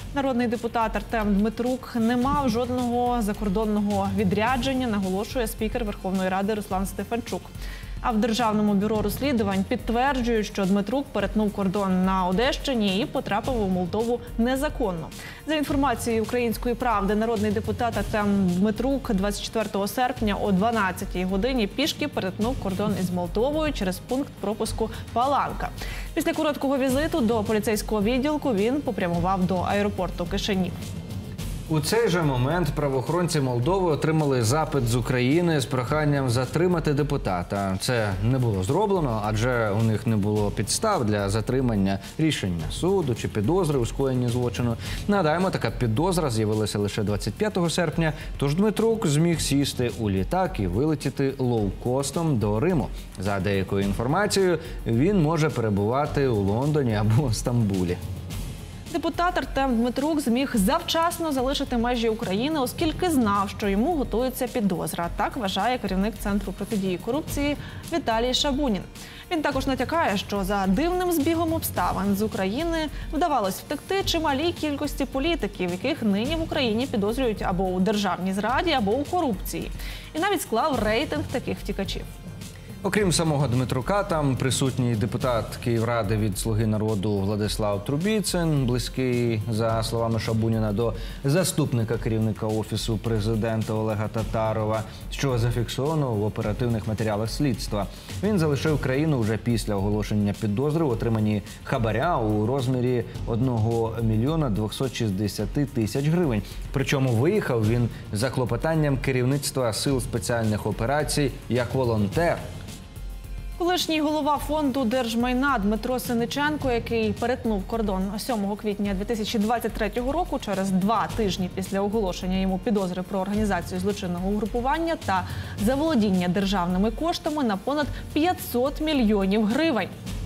Народний депутат Артем Дмитрук не мав жодного закордонного відрядження, наголошує спікер Верховної Ради Руслан Стефанчук. А в Державному бюро розслідувань підтверджують, що Дмитрук перетнув кордон на Одещині і потрапив у Молдову незаконно. За інформацією «Української правди», народний депутат Артем Дмитрук 24 серпня о 12-й годині пішки перетнув кордон із Молдовою через пункт пропуску Паланка. Після короткого візиту до поліцейського відділку він попрямував до аеропорту Кишинів. У цей же момент правоохоронці Молдови отримали запит з України з проханням затримати депутата. Це не було зроблено, адже у них не було підстав для затримання рішення суду чи підозри у скоєнні злочину. Нагадаємо, така підозра з'явилася лише 25 серпня, тож Дмитрук зміг сісти у літак і вилетіти лоукостом до Риму. За деякою інформацією, він може перебувати у Лондоні або Стамбулі. Депутат Артем Дмитрук зміг завчасно залишити межі України, оскільки знав, що йому готується підозра. Так вважає керівник Центру протидії корупції Віталій Шабунін. Він також натякає, що за дивним збігом обставин з України вдавалось втекти чималій кількості політиків, яких нині в Україні підозрюють або у державній зраді, або у корупції. І навіть склав рейтинг таких втікачів. Окрім самого Дмитрука, там присутній депутат Київради від «Слуги народу» Владислав Трубіцин, близький, за словами Шабуніна, до заступника керівника Офісу президента Олега Татарова, що зафіксовано в оперативних матеріалах слідства. Він залишив країну вже після оголошення підозри в отриманні хабаря у розмірі 1 мільйона 260 тисяч гривень. Причому виїхав він за клопотанням керівництва Сил спеціальних операцій як волонтер. Колишній голова фонду держмайна Дмитро Синиченко, який перетнув кордон 7 квітня 2023 року, через 2 тижні після оголошення йому підозри про організацію злочинного угрупування та заволодіння державними коштами на понад 500 мільйонів гривень.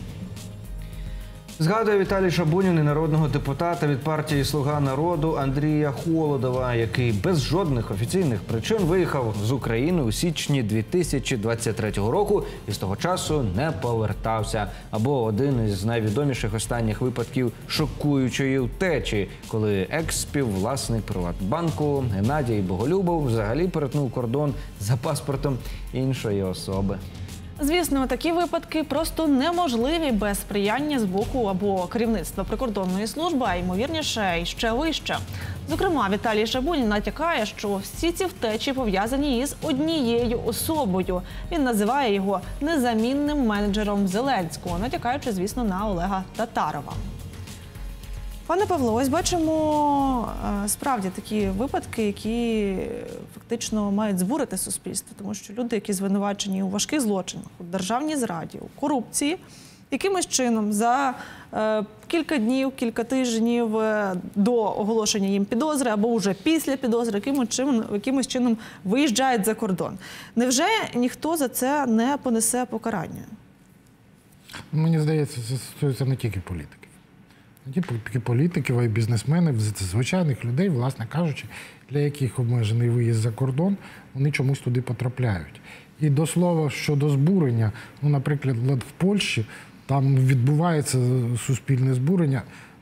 Згадує Віталій Шабунін і народного депутата від партії «Слуга народу» Андрія Холодова, який без жодних офіційних причин виїхав з України у січні 2023 року і з того часу не повертався. Або один із найвідоміших останніх випадків шокуючої втечі, коли екс-співвласник «Приватбанку» Геннадій Боголюбов взагалі перетнув кордон за паспортом іншої особи. Звісно, такі випадки просто неможливі без сприяння з боку або керівництва прикордонної служби, а ймовірніше, і ще вище. Зокрема, Віталій Шабунін натякає, що всі ці втечі пов'язані із однією особою. Він називає його незамінним менеджером Зеленського, натякаючи, звісно, на Олега Татарова. Пане Павло, ось бачимо справді такі випадки, які фактично мають збурити суспільство, тому що люди, які звинувачені у важких злочинах, у державній зраді, у корупції, якимось чином за кілька днів, кілька тижнів до оголошення їм підозри або вже після підозри, якимось чином виїжджають за кордон. Невже ніхто за це не понесе покарання? Мені здається, це стосується не тільки політики. Ті політиків, а й бізнесменів, звичайних людей, власне кажучи, для яких обмежений виїзд за кордон, вони чомусь туди потрапляють. І до слова, щодо збурення, ну, наприклад, в Польщі, там відбувається суспільне збурення.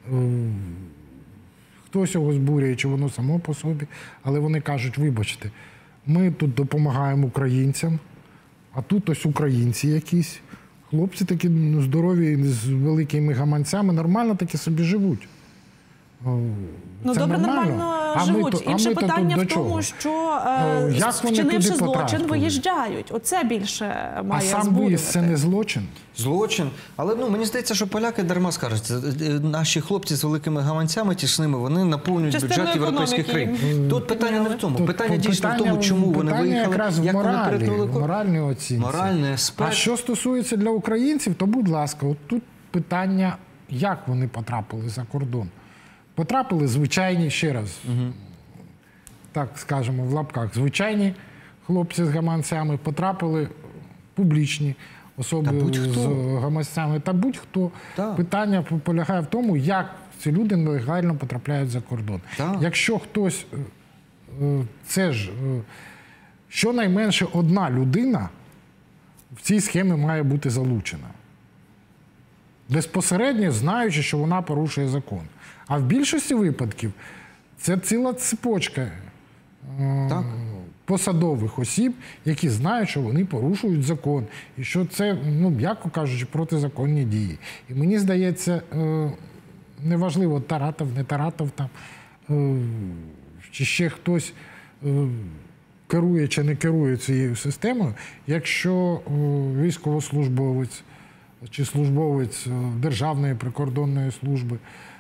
Хтось його збурює, чи воно само по собі, але вони кажуть, вибачте, ми тут допомагаємо українцям, а тут ось українці якісь. Хлопці такі здорові, з великими гаманцями, нормально таки собі живуть. Ну, добре, нормально живуть. Інше питання в тому, що вчинивши злочин, виїжджають. Оце більше має збурювати. А сам виїзд – це не злочин? Злочин. Але мені здається, що поляки дарма скажуть. Наші хлопці з великими гаманцями тісними, вони наповнюють бюджет європейських країн. Тут питання не в тому. Питання дійсно в тому, чому вони виїхали, якраз в моралі, в моральній оцінці. А що стосується для українців, то, будь ласка, от тут питання, як вони потрапили за кордон. Потрапили звичайні, ще раз, так скажемо, в лапках, звичайні хлопці з гаманцями, потрапили публічні особи з гаманцями та будь-хто. Питання полягає в тому, як ці люди нелегально потрапляють за кордон. Якщо хтось, це ж, щонайменше одна людина в цій схемі має бути залучена. безпосередньо знаючи, що вона порушує закон. А в більшості випадків це ціла цепочка Так. посадових осіб, які знають, що вони порушують закон. І що це, м'яко кажучи, протизаконні дії. І мені здається, неважливо, Таратов, не Таратов там, чи ще хтось керує чи не керує цією системою, якщо військовослужбовець чи службовець Державної прикордонної служби,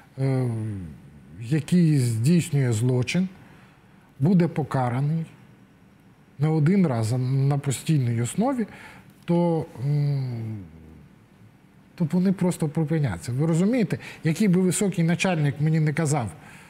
який здійснює злочин, буде покараний не один раз, а на постійній основі, то вони просто припиняться. Ви розумієте, який би високий начальник мені не казав,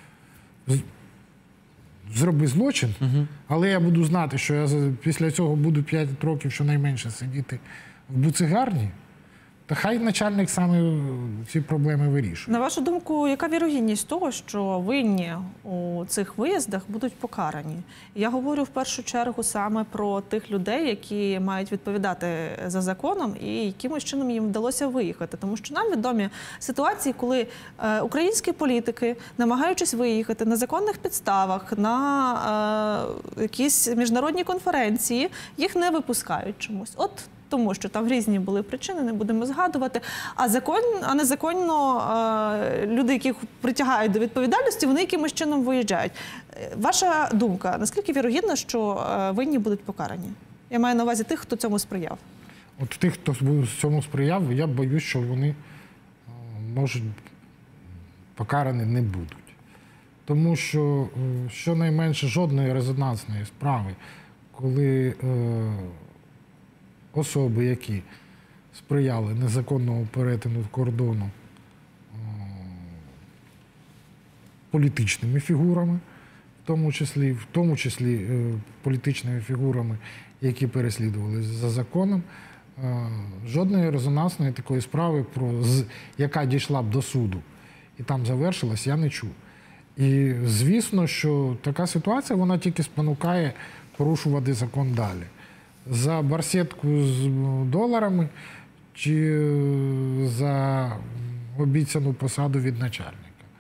зроби злочин, але я буду знати, що я після цього буду 5 років щонайменше сидіти в буцегарні, та хай начальник саме ці проблеми вирішує. На вашу думку, яка вірогідність того, що винні у цих виїздах будуть покарані? Я говорю в першу чергу саме про тих людей, які мають відповідати за законом і якимось чином їм вдалося виїхати. Тому що нам відомі ситуації, коли українські політики, намагаючись виїхати на законних підставах, на якісь міжнародні конференції, їх не випускають чомусь. От тому що там різні були причини, не будемо згадувати. А незаконно люди, яких притягають до відповідальності, вони якимось чином виїжджають. Ваша думка, наскільки вірогідно, що винні будуть покарані? Я маю на увазі тих, хто цьому сприяв. От тих, хто цьому сприяв, я боюсь, що вони, можуть, покарані не будуть. Тому що щонайменше жодної резонансної справи, коли особи, які сприяли незаконному перетину кордону політичними фігурами, в тому числі політичними фігурами, які переслідували за законом, жодної резонансної такої справи, яка дійшла б до суду і там завершилась, я не чув. І звісно, що така ситуація, вона тільки спонукає порушувати закон далі. За барсетку з доларами чи за обіцяну посаду від начальника.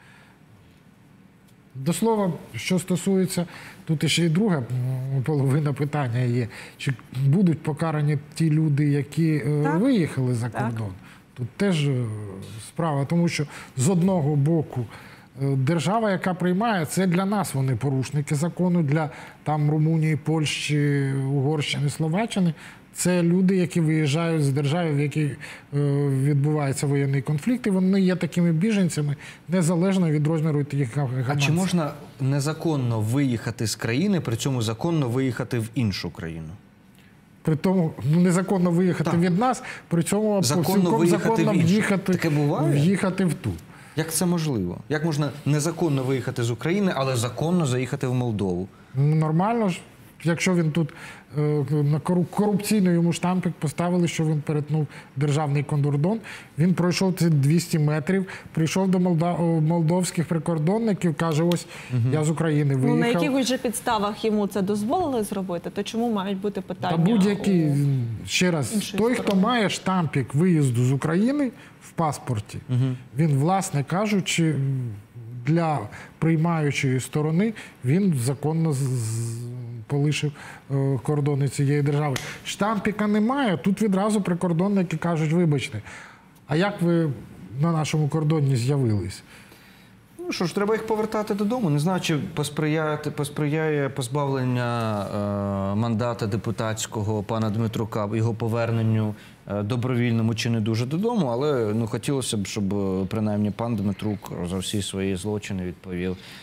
До слова, що стосується, тут ще й друга половина питання є, чи будуть покарані ті люди, які виїхали за кордон. Тут теж справа, тому що з одного боку держава, яка приймає, це для нас вони порушники закону, для там Румунії, Польщі, Угорщини, Словаччини. Це люди, які виїжджають з держави, в якій відбувається воєнний конфлікт, і вони є такими біженцями, незалежно від розміру їх гаманців. А чи можна незаконно виїхати з країни, при цьому законно виїхати в іншу країну? При тому, незаконно виїхати від нас, при цьому законно в'їхати в ту. Як це можливо? Як можна незаконно виїхати з України, але законно заїхати в Молдову? Нормально ж. Якщо він тут на корупційний йому штампик поставили, що він перетнув державний кордон, він пройшов ці 200 метрів, прийшов до молдовських прикордонників, каже, ось я з України виїхав. На якихось же підставах йому це дозволили зробити, то чому мають бути питання? Та будь-який, ще раз, той, хто має штампик виїзду з України в паспорті, він, власне кажучи, для приймаючої сторони, він законно полишив кордони цієї держави. Штампіка немає, тут відразу прикордонники кажуть, вибачте, а як ви на нашому кордоні з'явились? Ну що ж, треба їх повертати додому. Не знаю, чи посприяє позбавлення мандата депутатського пана Дмитрука, його поверненню добровільному чи не дуже додому, але хотілося б, щоб принаймні пан Дмитрук за всі свої злочини відповів